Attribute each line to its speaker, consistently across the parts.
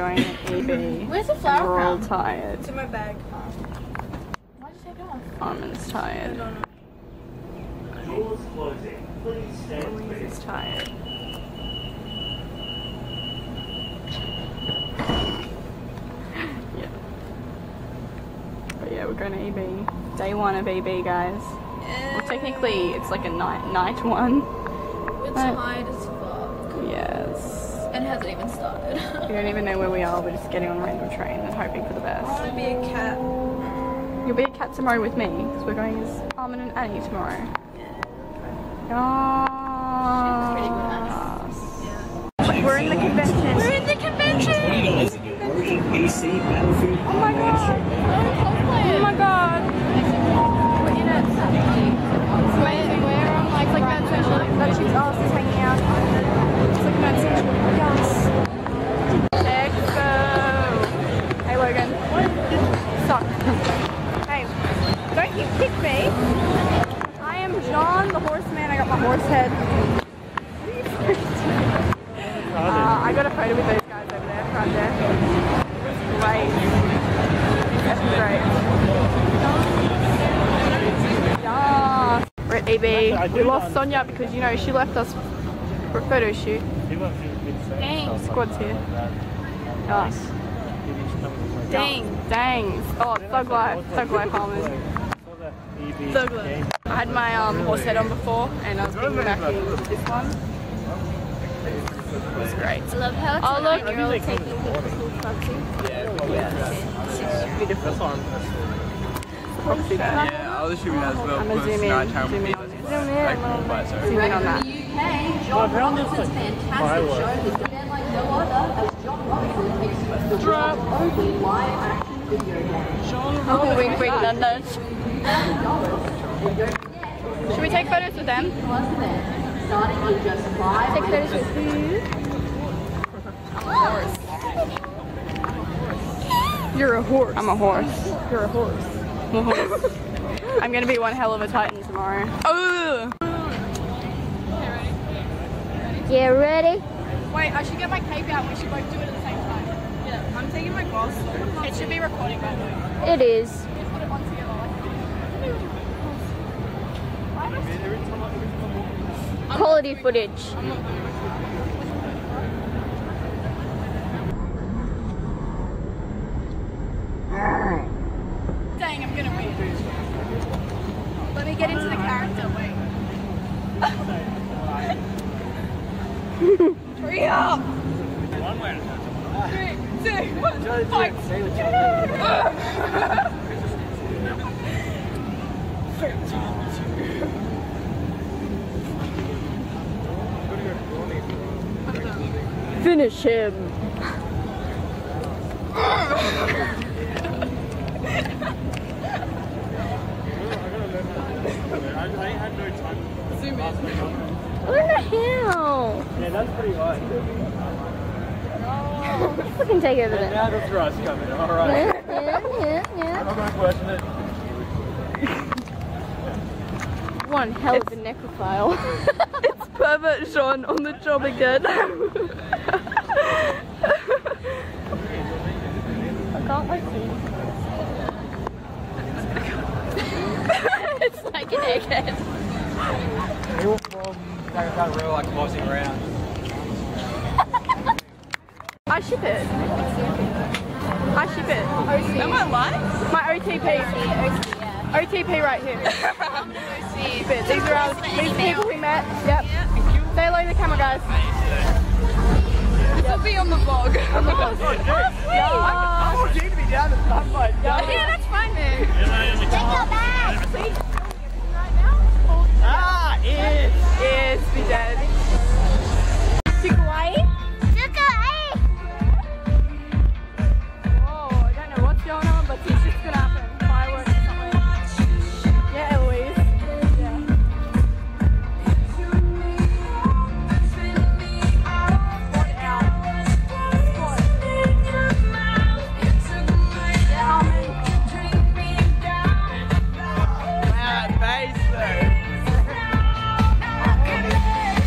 Speaker 1: going to EB.
Speaker 2: Where's the flower
Speaker 1: We're all
Speaker 2: crown?
Speaker 1: tired.
Speaker 2: It's in my bag. Why'd you take it off?
Speaker 1: Armin's tired.
Speaker 3: Doors closing. Please stand
Speaker 1: Louise is tired. Yeah. But yeah, we're going to EB. Day 1 of EB, guys. Well, technically, it's like a night one.
Speaker 2: We're tired as fuck.
Speaker 1: Yes.
Speaker 2: And it hasn't even started.
Speaker 1: We don't even know where we are. We're just getting on a random train and hoping for the
Speaker 2: I
Speaker 1: best.
Speaker 2: want to be a cat.
Speaker 1: You'll be a cat tomorrow with me, because we're going as Armin and Annie tomorrow. Yes. We're in the convention.
Speaker 2: We're in the convention!
Speaker 1: Oh my god! Oh my god! We're in it. Where I'm like Mad Central. That chick's ass is hanging out. It's like Mad Central. Yes. Expo! Hey Logan. Suck. Hey, don't you kick me! I am John the horseman. I got my horse head. I got a photo with those guys over there, right there. It was great. That's great. Yeah. We're at EB. We lost Sonia because, you know, she left us for a photo shoot. Dang. Squad's here. Yes. Dang. Oh, Thug Life. Thug Life Harmon. Thug Life. I had my horse head on before and I was piggybacking this one. It was great.
Speaker 2: I love how it's
Speaker 1: oh, look.
Speaker 2: girl taking pictures with Foxy.
Speaker 1: Yes. Beautiful.
Speaker 4: Yeah, I'll shoot you as well.
Speaker 1: I'm gonna zoom in. Zoom in on this. Zoom in on that.
Speaker 5: John Robinson's fantastic show has been like no other as John Robinson takes you to the world's only live action video game.
Speaker 1: Uncle Wink Wink Nuts. Should we take photos with them?
Speaker 5: Starting in just 5
Speaker 1: Take photos with who? I'm a horse. You're a horse. I'm a horse. You're a horse. I'm a horse. I'm gonna be one hell of a titan tomorrow. Oh!
Speaker 2: Yeah, ready?
Speaker 1: Wait, I should get my cape out. We should both do it at the same time. Yeah, I'm taking my glasses. It should be recording, by the way.
Speaker 2: It is.
Speaker 1: Put it on together.
Speaker 2: Quality footage.
Speaker 1: Dang, I'm gonna win. Let me get into the character. Wait. Hurry up! 3, 2, 1, fight! Finish him! Zoom in.
Speaker 2: What the hell?
Speaker 4: Yeah, that's pretty light.
Speaker 2: We can take over there.
Speaker 4: Now the thrust coming, alright.
Speaker 2: Yeah.
Speaker 4: I'm not going to question it.
Speaker 2: One hell of a necrophile.
Speaker 1: It's pervert Sean on the job again.
Speaker 2: I can't wait to. It's like an egghead.
Speaker 4: Real from real like bossing around.
Speaker 1: I ship it. I ship it. Am I live? My OTP. OTP right here. Ship it. These are these people we met. Yep. Say hello to the camera, guys. This will be on the vlog. On the vlog.
Speaker 4: I want you to be down the front, but
Speaker 1: Yeah, that's fine, man.
Speaker 2: Take your bag.
Speaker 1: Please. Right now. Yes, be dead. To Kauai? Oh, I don't know what's going on, but it's just gonna happen. Fireworks or something. Yeah, Eloise. Yeah. Squad out. Squad. Yeah, Harmon.
Speaker 4: Wow, bass though.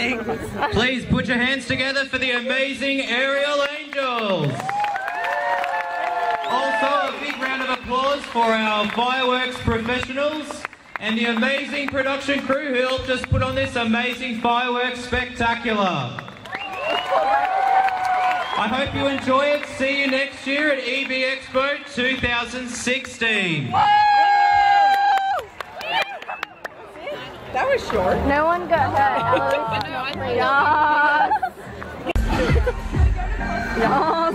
Speaker 6: amazing. Please put your hands together for the amazing Aerial Angels. Also, a big round of applause for our fireworks professionals and the amazing production crew who helped us put on this amazing fireworks spectacular. I hope you enjoy it. See you next year at Eb Expo 2016.
Speaker 4: That was short.
Speaker 2: No one got hurt. Yes. Yes,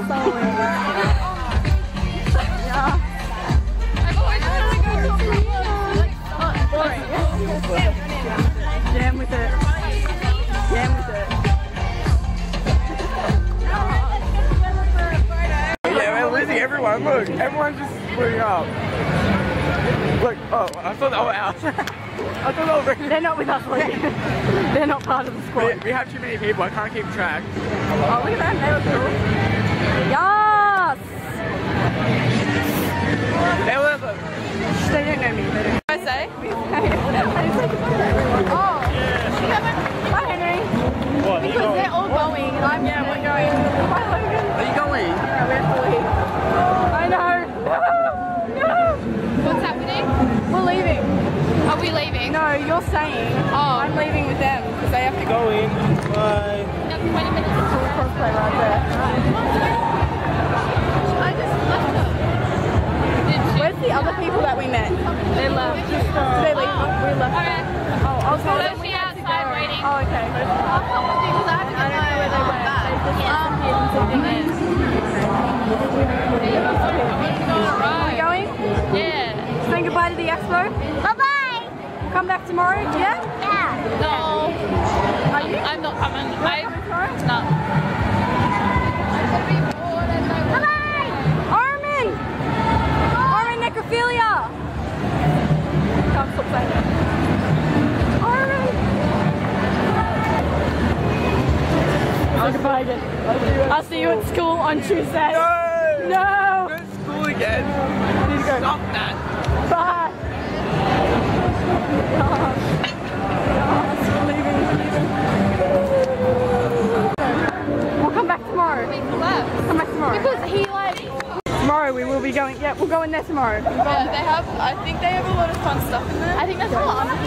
Speaker 1: Jam with it. Jam with it.
Speaker 4: Yeah, we're losing everyone. Look, everyone's just splitting up. Look, oh, I thought they were out. I thought they were.
Speaker 1: They're not with us, Luke. They're not part of the squad.
Speaker 4: We have too many people. I can't keep track.
Speaker 1: Oh, look at them. They look cool. Yes!
Speaker 4: They were.
Speaker 1: They don't know me. They don't. I say? Oh. Bye, Henry.
Speaker 4: What?
Speaker 1: Because they're all going. I'm we're going. Bye, Logan.
Speaker 4: Are you going?
Speaker 1: Yeah, we're fully. I know. No.
Speaker 2: What's happening?
Speaker 1: We're leaving.
Speaker 2: Are we leaving?
Speaker 1: No, you're staying.
Speaker 2: Oh.
Speaker 1: I'm leaving with them because they have to go.
Speaker 4: Go in. Bye.
Speaker 2: No, 20 minutes.
Speaker 1: Cosplay right there.
Speaker 2: I just left her.
Speaker 1: Where's the other people that we met?
Speaker 2: They left.
Speaker 1: Did they leave? We left.
Speaker 2: Okay.
Speaker 1: Oh, I'll tell them.
Speaker 2: So she outside waiting.
Speaker 1: Oh, okay. I don't know where they went. Are we going?
Speaker 2: Yeah.
Speaker 1: Saying goodbye to the expo?
Speaker 2: Bye-bye.
Speaker 1: Come back tomorrow? Yeah?
Speaker 2: No.
Speaker 1: Are you?
Speaker 2: I'm not coming.
Speaker 1: Tomorrow?
Speaker 2: No.
Speaker 1: Bye-bye! Armin! Armin necrophilia! Can't stop saying it. Armin! Say goodbye again. I'll see you at school on Tuesday.
Speaker 4: No!
Speaker 1: No!
Speaker 4: Go to school again.
Speaker 1: Need to go.
Speaker 4: Stop that.
Speaker 1: Bye! We'll come back tomorrow. Come back tomorrow.
Speaker 2: Because he like...
Speaker 1: Tomorrow we will be going, yeah, we'll go in there tomorrow.
Speaker 2: Yeah, they have, I think they have a lot of fun stuff in there. I think that's what I'm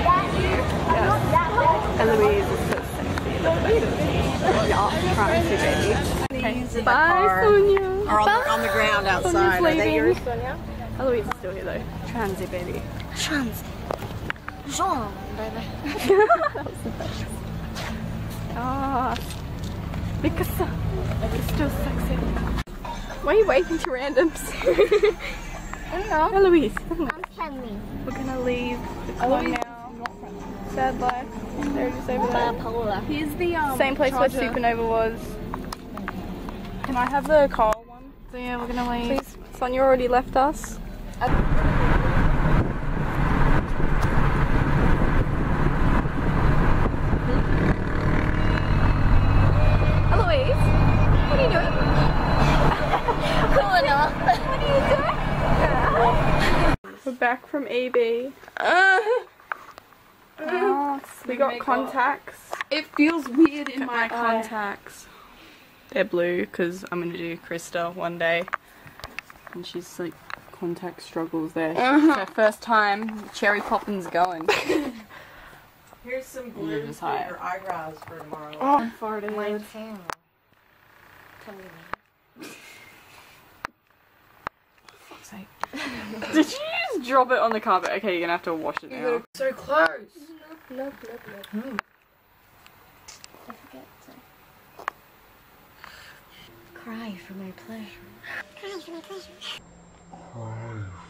Speaker 1: Eloise is so sexy. Yeah, trying to baby. Bye, Sonia.
Speaker 7: Are on the ground outside. Are they yours,
Speaker 1: Sonia? Eloise is still here though. Transy baby.
Speaker 2: Trans. Jean, baby.
Speaker 1: That was the best. Ah, because it's still sexy. Why are you waving to randoms? I don't know. Eloise.
Speaker 2: I'm friendly.
Speaker 1: We're gonna leave the club now. Sad life. They're just over there.
Speaker 2: Bipolar.
Speaker 1: Here's the same place where Supernova was. Can I have the Carl one? So yeah, we're gonna leave. Please. Sonia already left us. Eloise, what are you doing?
Speaker 2: Cool enough.
Speaker 1: What are you doing? We're back from EB. We got contacts.
Speaker 2: It feels weird in
Speaker 1: My contacts. They're blue because I'm gonna do Krista one day, and she's like contact struggles there. It's her first time cherry poppins going.
Speaker 7: Here's some glue for your eyebrows for tomorrow.
Speaker 1: Oh, farted.
Speaker 7: Mine too.
Speaker 1: Fuck's sake. Did you just drop it on the carpet? Okay, you're gonna have to wash it now.
Speaker 7: So close.
Speaker 2: Nope. I forget to cry for my pleasure. Cry for my pleasure.